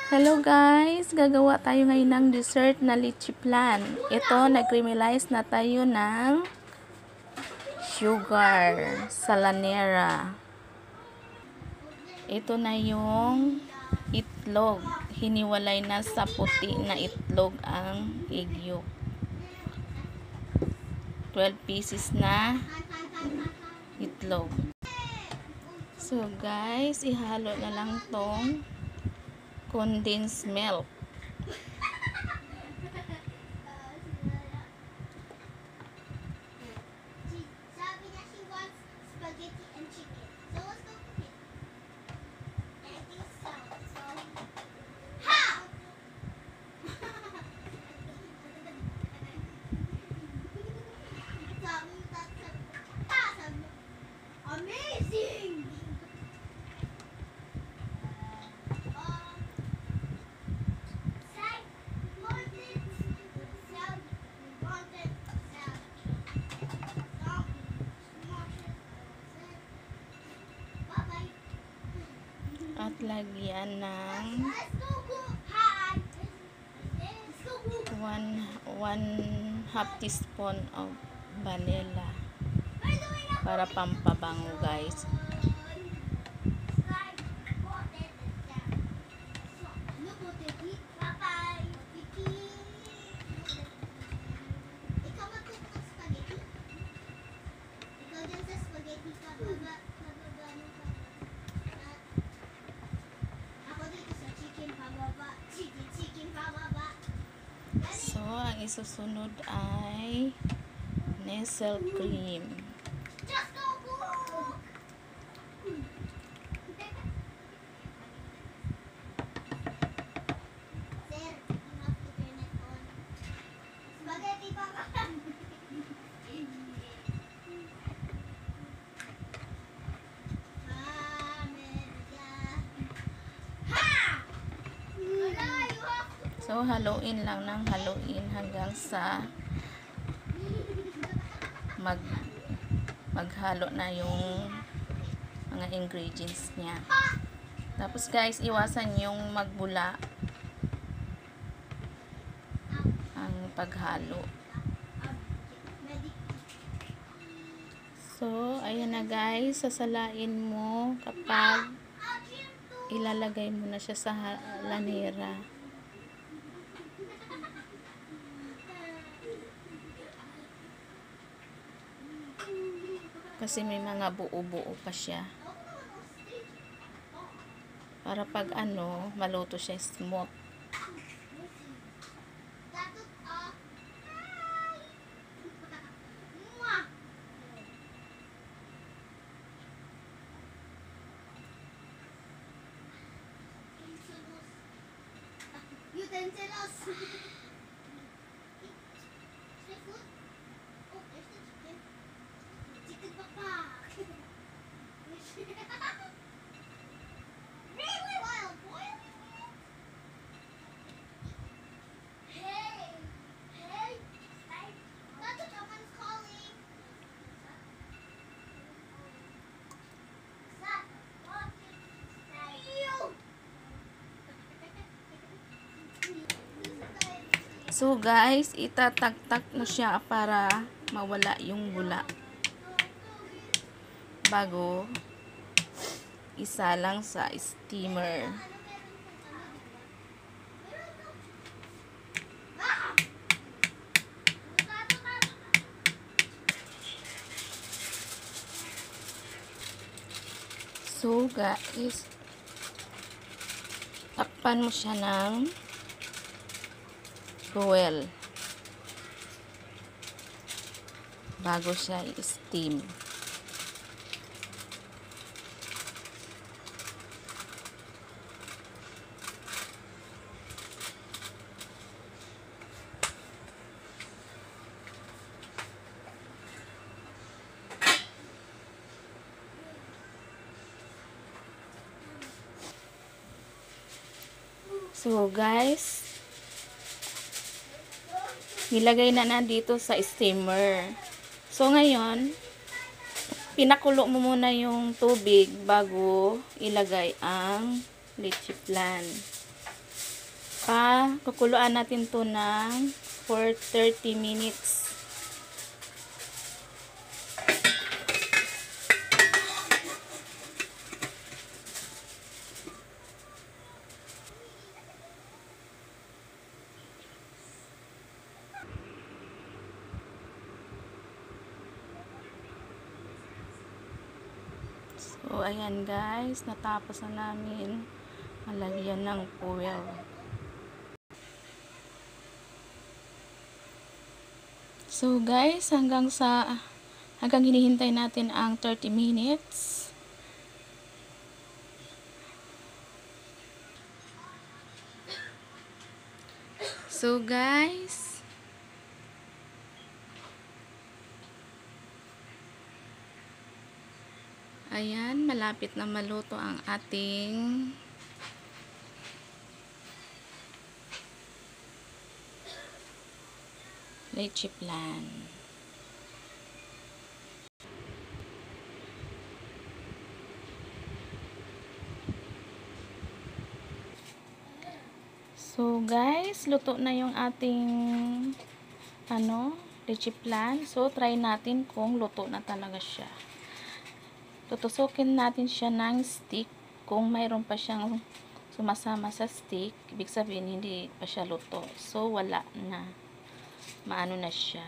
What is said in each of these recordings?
Hello guys! Gagawa tayo ngayon ng dessert na lychee flan. Ito, nag-caramelize na tayo ng sugar sa lanera. Ito na yung itlog. Hiniwalay na sa puti na itlog ang egg yolk. 12 pieces na itlog. So guys, ihalo na lang tong condensed milk. Amazing! At lagyan ng 1/2 teaspoon of vanilla para pampabango guys. So, ang isusunod ay Nestle cream. So, haluin lang ng haluin hanggang sa maghalo na yung mga ingredients niya. Tapos guys, iwasan yung magbula ang paghalo. So, ayan na guys, sasalain mo kapag ilalagay mo na siya sa lanera. Kasi may mga buo-buo pa siya. Para pag maluto siya smooth. Utensils. So guys, itatagtak mo siya para mawala yung bula. Bago isalang sa steamer. So guys, takpan mo siya ng foil bago siya i-steam. So guys, nilagay na dito sa steamer. So ngayon, pinakulo mo muna yung tubig bago ilagay ang lychee flan. Kukuluan natin to ng for 30 minutes. So, ayan guys, natapos na namin malagyan ng foil. So guys, hanggang hinihintay natin ang 30 minutes. So guys, ayan, malapit na maluto ang ating leche flan. So guys, luto na yung ating leche flan. So try natin kung luto na talaga siya. Tutusukin natin siya ng stick. Kung mayroon pa siyang sumasama sa stick, ibig sabihin hindi pa siya luto. So wala na. Maano na siya.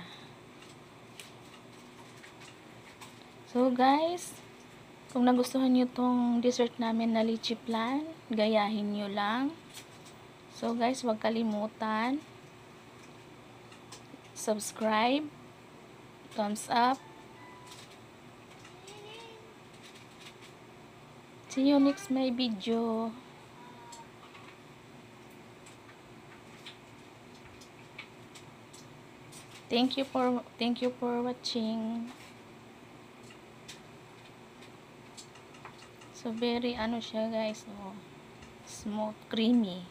So guys, kung nagustuhan nyo tong dessert namin na leche flan, gayahin nyo lang. So guys, huwag kalimutan subscribe, thumbs up. See you next my video. Thank you for watching. So very siya guys, smooth, creamy.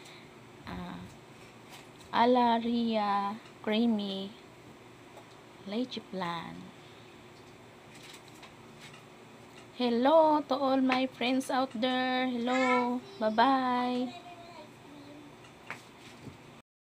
Alaria creamy leche flan. Hello to all my friends out there. Hello. Bye-bye.